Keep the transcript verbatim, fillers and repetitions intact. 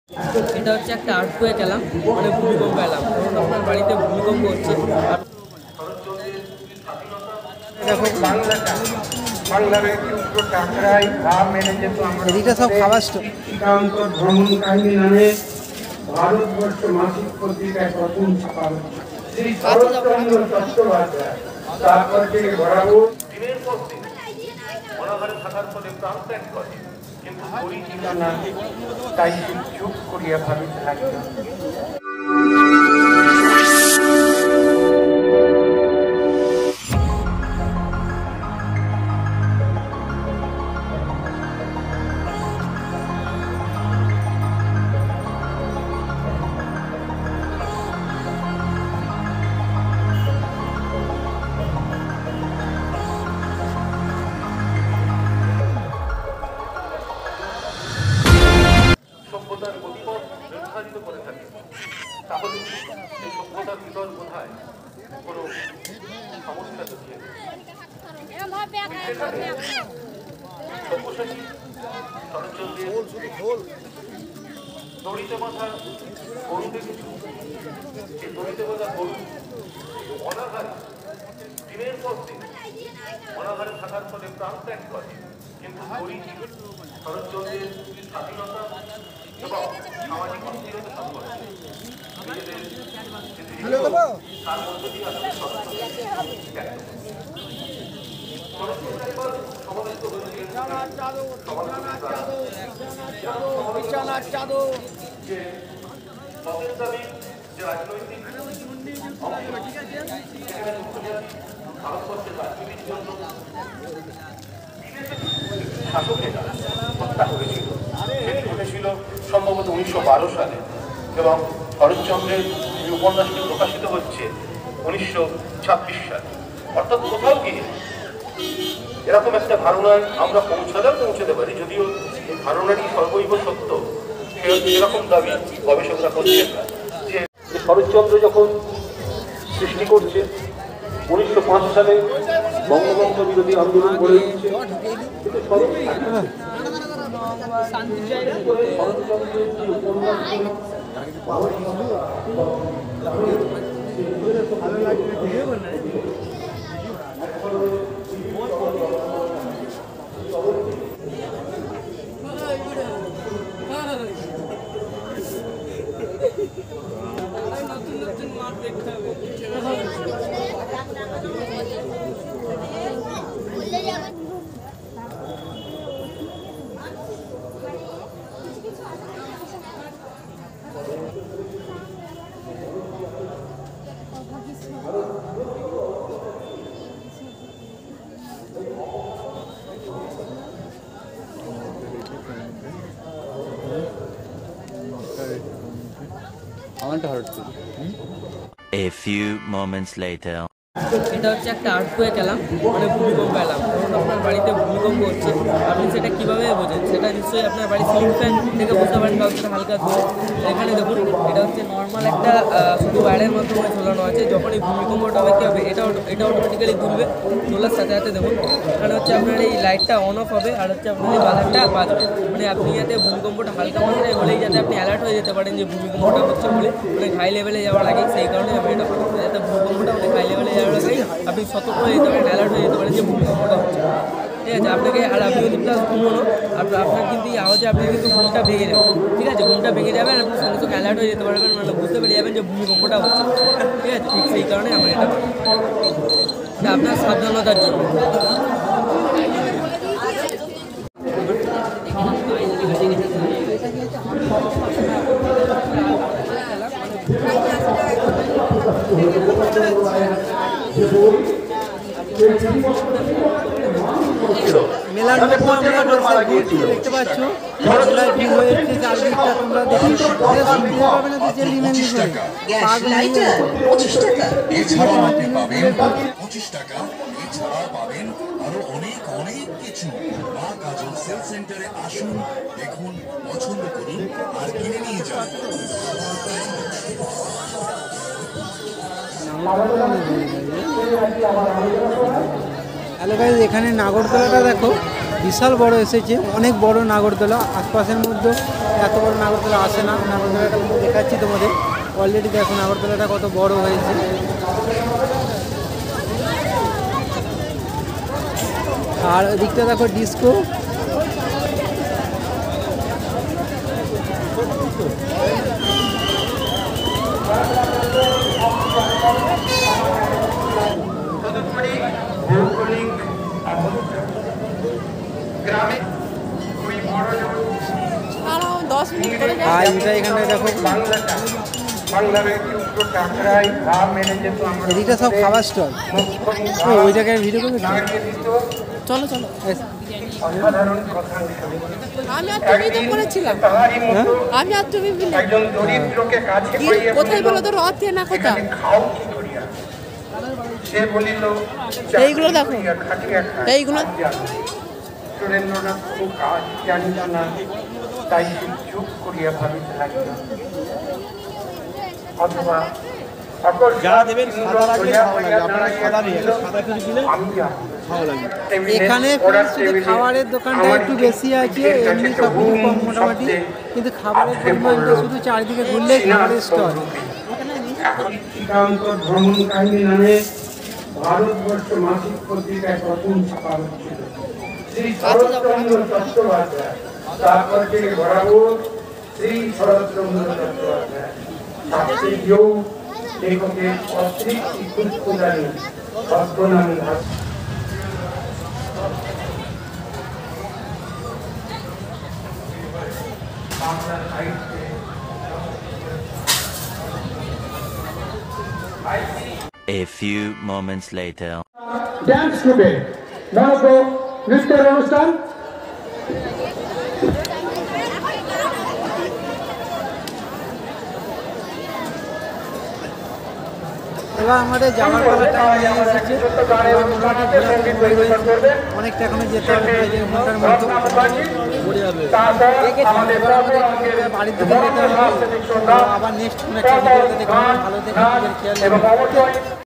এটা হচ্ছে একটা আর্থকুয়েক অ্যালার্ম, মানে ভূমিকম্প অ্যালার্ম। তখন আপনার বাড়িতে ভূমিকম্প হচ্ছে, দেখো বাংলাটা বাংলার একটু টাকরাই ঘা মেরে যেত। এদিকে সব খাবার সিদ্ধান্ত ভ্রমণ কাহিনী নামে ভারতবর্ষ মাসিক পত্রিকায় প্রথম ছাপা হচ্ছে শ্রী শরৎচন্দ্র চট্টোপাধ্যায়। তারপর থেকে বরাবর দিনের পর দিন অনাহারে থাকার ফলে প্রাণ ত্যাগ করে, কিন্তু পরিচিতা না তাই চুপ করিয়া ভাবিতে লাগিল। সভ্যতার গতিপথ নির্ধারিত করে থাকে, তাহলে এই সভ্যতার ভিতর বোধহয় কোনো সমস্যা দেখিয়ে সব্যসাচী শরৎচন্দ্রের দড়িতে বাঁধা গরু দেখেছি। এই দড়িতে বাঁধা গরু অনাহারে দিনের পর দিন অনাহারে থাকার ফলে প্রাণ ত্যাগ করে, কিন্তু শরৎচন্দ্রের স্বাধীনতা এবং সামাজিক অস্থিরতা সম্পর্কে নিজেদের তার মধ্য দিয়ে আসলে সমাবেত হয়েছে যে মতের দাবি যে রাজনৈতিক ভারতবর্ষের রাজনীতির জন্য শাসকেরা হত্যা করেছিল। সেটি ঘটেছিল সম্ভবত উনিশশো বারো সালে, এবং শরৎচন্দ্রের এই উপন্যাসটি প্রকাশিত হচ্ছে উনিশশো ছাব্বিশ সালে। অর্থাৎ কোথাও গিয়ে এরকম একটা ধারণায় আমরা পৌঁছালেও পৌঁছতে পারি, যদিও এই ধারণাটি সর্বৈব সত্য এরকম দাবি গবেষকরা করছেন না। যে শরৎচন্দ্র যখন সৃষ্টি করছে উনিশশো পাঁচ সালে বঙ্গবন্ধু বিরোধী আন্দোলন গড়ে উঠছে, কিন্তু A few moments later. এটা হচ্ছে একটা আর্থকুয়েক অ্যালার্ম, মানে ভূমিকম্প অ্যালার্ম। তখন আপনার বাড়িতে ভূমিকম্প হচ্ছে, আপনি সেটা কীভাবে বোঝেন? সেটা নিশ্চয়ই আপনার বাড়ির সিলিং ফ্যান থেকে বুঝতে পারেন, কারণ সেটা হালকা ধরে। এখানে দেখুন, এটা হচ্ছে নর্মাল একটা শুধু ওয়্যারের মাধ্যমে ঝোলানো আছে। যখন এই ভূমিকম্পটা হবে কী হবে, এটা এটা অটোমেটিক্যালি ঘুরবে। তোলার সাথে সাথে দেখুন এখানে হচ্ছে আপনার এই লাইটটা অন অফ হবে, আর হচ্ছে আপনার এই বাজারটা বাজবে। মানে আপনি যাতে ভূমিকম্পটা হালকা মাত্রায় হলেই যাতে আপনি অ্যালার্ট হয়ে যেতে পারেন যে ভূমিকম্পটা হচ্ছে বলে, অনেক হাই লেভেলে যাওয়ার আগেই। সেই কারণে আমি এটা করতে যাতে ভূমিকম্পটা অনেক হাই লেভেলে যাওয়ার আগেই আপনি সতর্ক হয়ে যেতে পারেন, অ্যালার্ট হয়ে যেতে পারেন যে ভূমিকম্পটা হচ্ছে। ঠিক আছে, আপনাকে আর আপনি যদি প্লাস ঘুমোনো, আপনার আপনার কিন্তু এই আওয়াজে আপনার কিন্তু ঘুমটা ভেঙে যাবে। ঠিক আছে, ঘুমটা ভেঙে যাবে, আর আপনি সঙ্গে সঙ্গে অ্যালার্ট হয়ে যেতে পারবেন, মানে বুঝতে পেরে যাবেন যে ভূমিকম্পটা হচ্ছে। ঠিক আছে, ঠিক সেই কারণে আমার এটা আপনার সাবধানতার জন্য। মেলার মধ্যে আমরা দেখতে পাচ্ছ মশলায় ভিড় হয়েছে, চারদিকটা তোমরা দেখতে পাবে না যে লিমেন পঁচিশ টাকা এছাড়াও আপনি পাবেন পঁচিশ টাকা এছাড়া পাবেন আরো অনেক অনেক কিছু। মা কাজল সেল সেন্টারে আসুন, দেখুন, পছন্দ করুন আর কিনে নিয়ে যান। হ্যালো গাইস, এখানে নাগরদোলাটা দেখো, বিশাল বড় এসেছে, অনেক বড় নাগরদোলা। আশপাশের মধ্যে এত বড় নাগরদোলা আসে না। নাগরদোলাটা দেখাচ্ছি তোমাদের। অলরেডি দেখো নাগরদোলাটা কত বড় হয়েছে। আর ওদিকটা দেখো ডিস্কো। আর এটা এখানে দেখো এদিকটা সব খাবার স্টল। ওই জায়গায় ভিডিও করবে। চলো চলো আমি আর তুমি তো করেছিলাম আমি আর তুমি মিলে কোথায় বলো তো রথে না কোথা এইগুলো দেখো এইগুলো সুরেন্দ্রনাথ কাজ জানিত না, তাই চুপ করিয়া ভাবিতে লাগিল। অথবা এখানে শুধু খাবারের দোকানটা একটু বেশি আছে, এমনি সব কিছু কম মোটামুটি, কিন্তু খাবারের পরিমাণটা শুধু চারিদিকে ঘুরলেই খাবারের স্টল। ভ্রমণ কাহিনী নামে ভারতবর্ষ মাসিক পত্রিকায় প্রথম ছাপা হচ্ছিল। শ্রী শরৎচন্দ্র চট্টোপাধ্যায়, তারপর থেকে বরাবর শ্রী শরৎচন্দ্র চট্টোপাধ্যায় শাস্ত্রীয় লেখকের অতৃপ্তি খুঁজখুঁজানি ছদ্মনামে বাংলা সাহিত্যে A few moments later. Dance গ্রুপে মনোজ্ঞ নৃত্যের অনুষ্ঠান। এবার আমাদের যাওয়ার পালা টাইম হয়ে এসেছে। এবার মোটামুটি ঘোরাঘুরি হয়েছে, অনেকটা এখনো যেতে হবে, প্রায় দেড় ঘন্টার মতো ঘুরে যাবে। এবার আমাদের বাড়ির দিকে যেতে হবে। আবার নেক্সট কোনো একটা ভিডিওতে দেখবেন। ভালো দেখে খেয়াল রাখবেন।